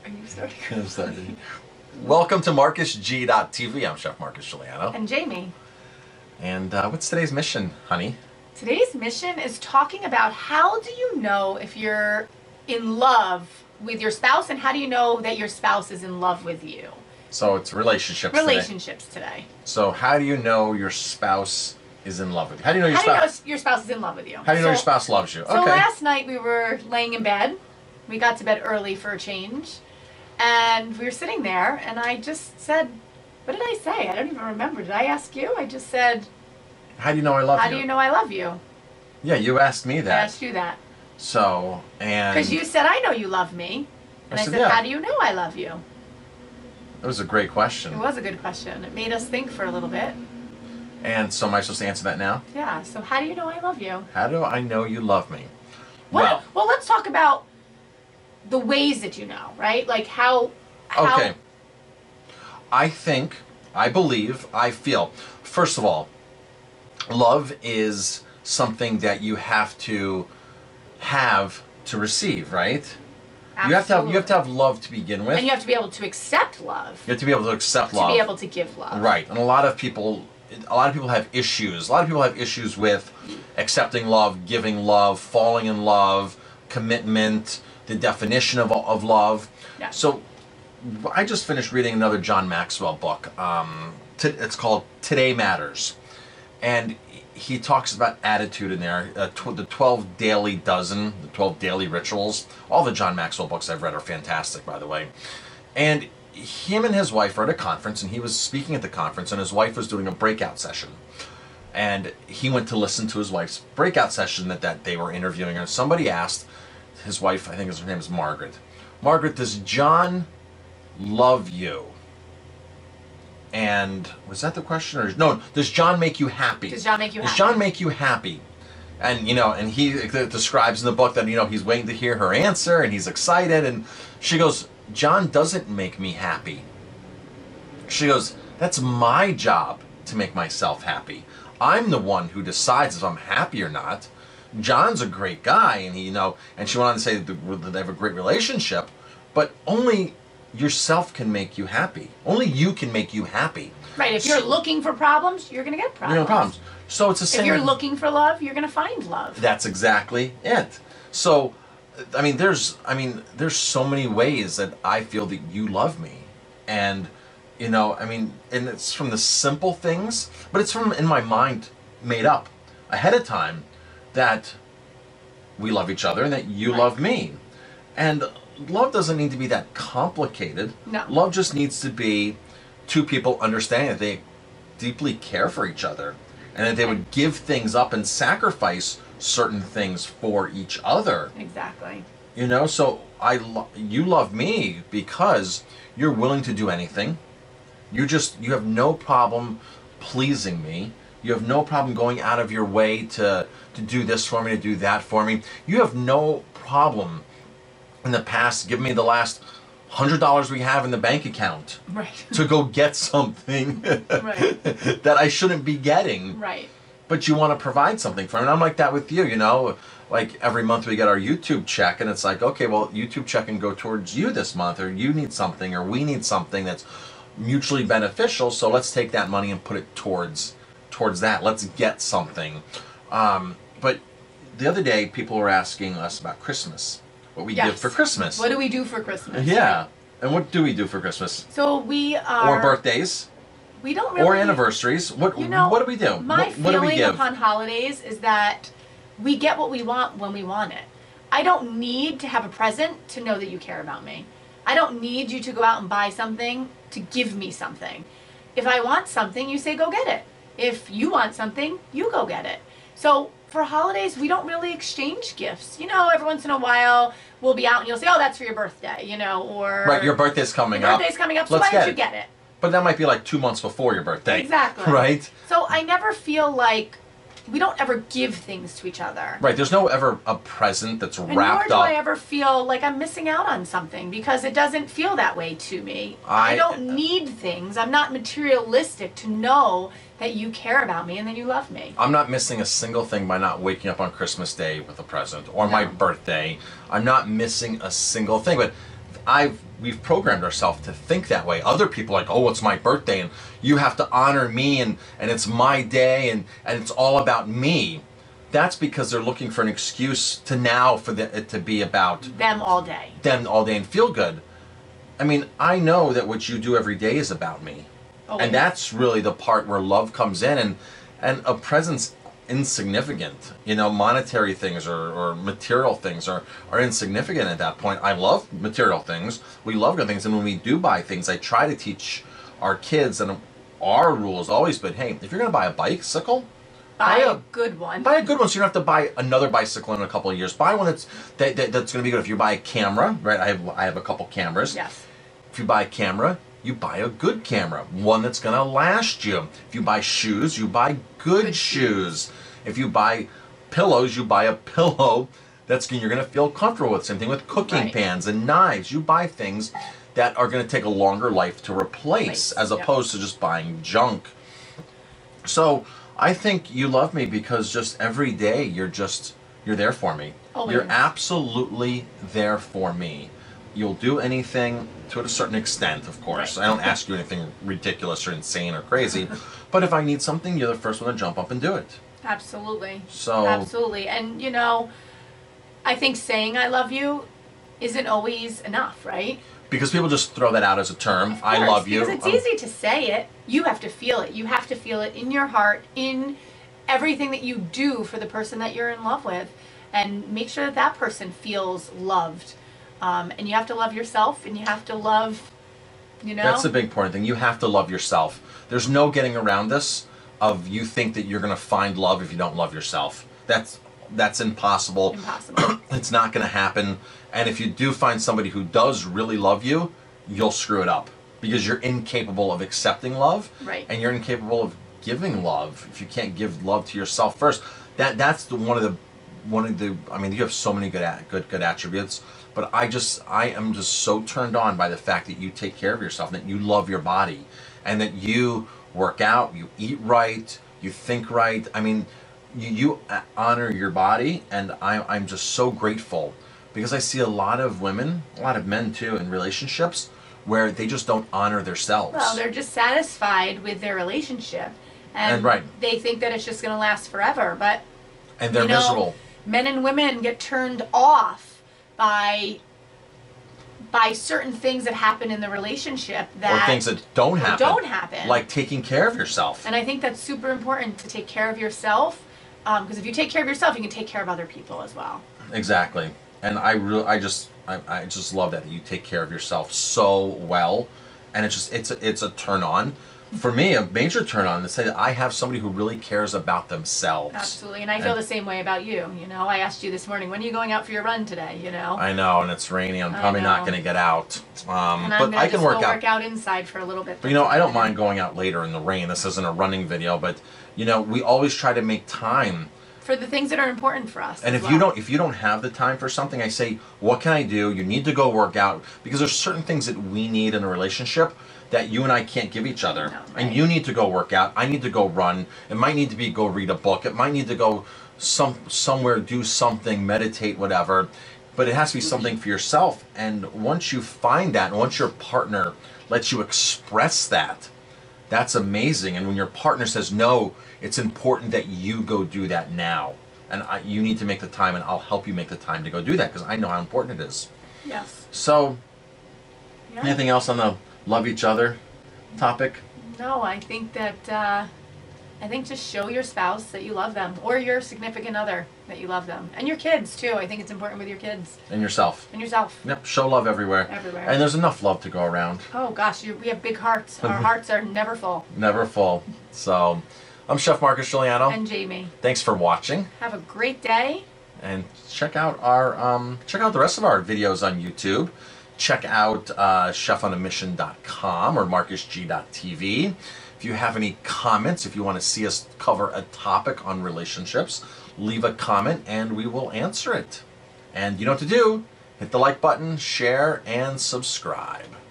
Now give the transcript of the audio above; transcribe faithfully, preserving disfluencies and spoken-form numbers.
Are you starting? I'm starting. Welcome to Marcus G dot T V. I'm Chef Marcus Giuliano. And Jamie. And uh, what's today's mission, honey? Today's mission is talking about how do you know if you're in love with your spouse, and how do you know that your spouse is in love with you? So it's relationships Relationships today. today. So how do you know your spouse is in love with you? How do you know your how spouse? How do you know your spouse is in love with you? How do you know so, your spouse loves you? So okay. last night we were laying in bed. We got to bed early for a change. And we were sitting there, and I just said, what did I say? I don't even remember. Did I ask you? I just said, how do you know I love how you? do you know I love you? Yeah, you asked me that. I asked you that. So, and... Because you said, I know you love me. And I, I said, said yeah. how do you know I love you? It was a great question. It was a good question. It made us think for a little bit. And so am I supposed to answer that now? Yeah, so how do you know I love you? How do I know you love me? What, well, well, let's talk about the ways that you know, right? Like how, how... Okay. I think, I believe, I feel, first of all, love is something that you have to have to receive, right? Absolutely. You have to have you have to have love to begin with. And you have to be able to accept love. You have to be able to accept to love. To be able to give love. Right. And a lot of people a lot of people have issues. A lot of people have issues with accepting love, giving love, falling in love, commitment, the definition of of love. Yeah. So I just finished reading another John Maxwell book. Um, t- it's called Today Matters. And he talks about attitude in there, uh, tw- the twelve Daily Dozen, the twelve Daily Rituals. All the John Maxwell books I've read are fantastic, by the way. And him and his wife were at a conference, and he was speaking at the conference, and his wife was doing a breakout session. And he went to listen to his wife's breakout session that, that they were interviewing her. Somebody asked his wife, I think his name is Margaret, Margaret, does John love you? And was that the question? Or no, does John make you happy? Does John make you does happy? Does John make you happy? And, you know, and he describes in the book that, you know, he's waiting to hear her answer, and he's excited, and she goes, John doesn't make me happy. She goes, that's my job to make myself happy. I'm the one who decides if I'm happy or not. John's a great guy, and he, you know, and she went on to say that they have a great relationship, but only yourself can make you happy. Only you can make you happy. Right. If you're looking for problems, you're going to get problems. You're gonna have problems. So it's the same. If you're looking for love, you're going to find love. That's exactly it. So, I mean, there's, I mean, there's so many ways that I feel that you love me, and you know, I mean, and it's from the simple things, but it's from in my mind, made up ahead of time, that we love each other and that you right. love me, and love doesn't need to be that complicated. No. Love just needs to be two people understanding that they deeply care for each other, and that they would give things up and sacrifice certain things for each other. Exactly. You know, so I lo- you love me because you're willing to do anything. You just you have no problem pleasing me. You have no problem going out of your way to to do this for me, to do that for me. You have no problem in the past giving me the last hundred dollars we have in the bank account, right. to go get something right. that I shouldn't be getting. Right. But you want to provide something for me. And I'm like that with you, you know. Like every month we get our YouTube check, and it's like, okay, well, YouTube check can go towards you this month, or you need something, or we need something that's mutually beneficial. So let's take that money and put it towards towards that. Let's get something. Um, but the other day, people were asking us about Christmas. What we yes. give for Christmas. What do we do for Christmas? Yeah. And what do we do for Christmas? So we are... Or birthdays. We don't really... Or anniversaries. What, you know, what do we do? My what, what do we feeling give? upon holidays is that we get what we want when we want it. I don't need to have a present to know that you care about me. I don't need you to go out and buy something to give me something. If I want something, you say go get it. If you want something, you go get it. So for holidays, we don't really exchange gifts. You know, every once in a while, we'll be out and you'll say, oh, that's for your birthday, you know, or... Right, your birthday's coming your up. birthday's coming up, so Let's why don't get you it. get it? But that might be like two months before your birthday. Exactly. Right? So I never feel like we don't ever give things to each other. Right, there's no ever a present that's And wrapped nor do up. I ever feel like I'm missing out on something, because it doesn't feel that way to me. I- I don't need things. I'm not materialistic to know that you care about me and that you love me. I'm not missing a single thing by not waking up on Christmas Day with a present or my No. birthday. I'm not missing a single thing. But I've we've programmed ourselves to think that way. Other people are like, oh, it's my birthday and you have to honor me and, and it's my day and, and it's all about me. That's because they're looking for an excuse to now for the, it to be about Them all day. them all day and feel good. I mean, I know that what you do every day is about me. Oh, And that's really the part where love comes in, and and a present's insignificant. You know, monetary things or, or material things are, are insignificant at that point. I love material things. We love good things. And when we do buy things, I try to teach our kids, and our rule has always been, hey, if you're going to buy a bicycle, Buy buy a good one. buy a good one so you don't have to buy another bicycle in a couple of years. Buy one that's, that, that, that's going to be good. If you buy a camera, right, I have, I have a couple cameras. Yes. If you buy a camera, you buy a good camera, one that's going to last you. If you buy shoes, you buy good, Good shoes. If you buy pillows, you buy a pillow that's you're going to feel comfortable with. Same thing with cooking Right. pans and knives. You buy things that are going to take a longer life to replace, Place, as yep. opposed to just buying junk. So I think you love me because just every day you're just you're there for me. Always. You're absolutely there for me. You'll do anything to a certain extent, of course. Right. I don't ask you anything ridiculous or insane or crazy, but if I need something, you're the first one to jump up and do it. Absolutely. So- Absolutely. And you know, I think saying I love you isn't always enough, right? Because people just throw that out as a term. Of I course, love you. Because it's Um, easy to say it. You have to feel it. You have to feel it in your heart, in everything that you do for the person that you're in love with, and make sure that that person feels loved. Um, and you have to love yourself, and you have to love, you know. That's the big important thing. You have to love yourself. There's no getting around this of you think that you're going to find love if you don't love yourself. That's that's impossible. Impossible. It's not going to happen. And if you do find somebody who does really love you, you'll screw it up because you're incapable of accepting love, Right. and you're incapable of giving love if you can't give love to yourself first. That that's the one of the one of the. I mean, you have so many good a- good good attributes, but I just I am just so turned on by the fact that you take care of yourself, and that you love your body, and that you work out, you eat right, you think right. I mean, you, you uh, honor your body, and I, I'm just so grateful because I see a lot of women, a lot of men too, in relationships where they just don't honor themselves. Well, they're just satisfied with their relationship, and, And right. they think that it's just going to last forever. But and they're you know, miserable. men and women get turned off by by certain things that happen in the relationship that Or things that don't or happen. don't happen. Like taking care of yourself. And I think that's super important to take care of yourself, because if you take care of yourself, you can take care of other people as well. Exactly. And I really, I just, I, I just love that, that you take care of yourself so well, and it's just, it's a, it's a turn on. For me, a major turn on to say that I have somebody who really cares about themselves. Absolutely, and I feel And- the same way about you. You know, I asked you this morning, when are you going out for your run today? You know, I know, and it's rainy. I'm I probably not know. going to get out, um, and I'm but gonna I can just work go out. work out inside for a little bit. But you know, I don't mind going out later in the rain. This isn't a running video, but you know, we always try to make time. for the things that are important for us. And as if you well. don't, if you don't have the time for something, I say, what can I do? You need to go work out, because there's certain things that we need in a relationship that you and I can't give each other. No, And right. you need to go work out. I need to go run. It might need to be go read a book. It might need to go some somewhere, do something, meditate, whatever. But it has to be something for yourself. And once you find that, and once your partner lets you express that, that's amazing. And when your partner says, no, it's important that you go do that now. And I, you need to make the time, and I'll help you make the time to go do that, because I know how important it is. Yes. So, Yeah. anything else on the love each other topic? No, I think that uh, I think just show your spouse that you love them, or your significant other that you love them, and your kids too. I think it's important with your kids And yourself. and yourself. Yep, show love everywhere. Everywhere. And there's enough love to go around. Oh gosh, you, we have big hearts. Our hearts are never full. Never full. So, I'm Chef Marcus Giuliano. And Jamie, Thanks for watching. have a great day. And check out our um, check out the rest of our videos on YouTube. Check out uh, chef on a mission dot com or marcus g dot t v. If you have any comments, if you want to see us cover a topic on relationships, leave a comment and we will answer it. And you know what to do. Hit the like button, share, and subscribe.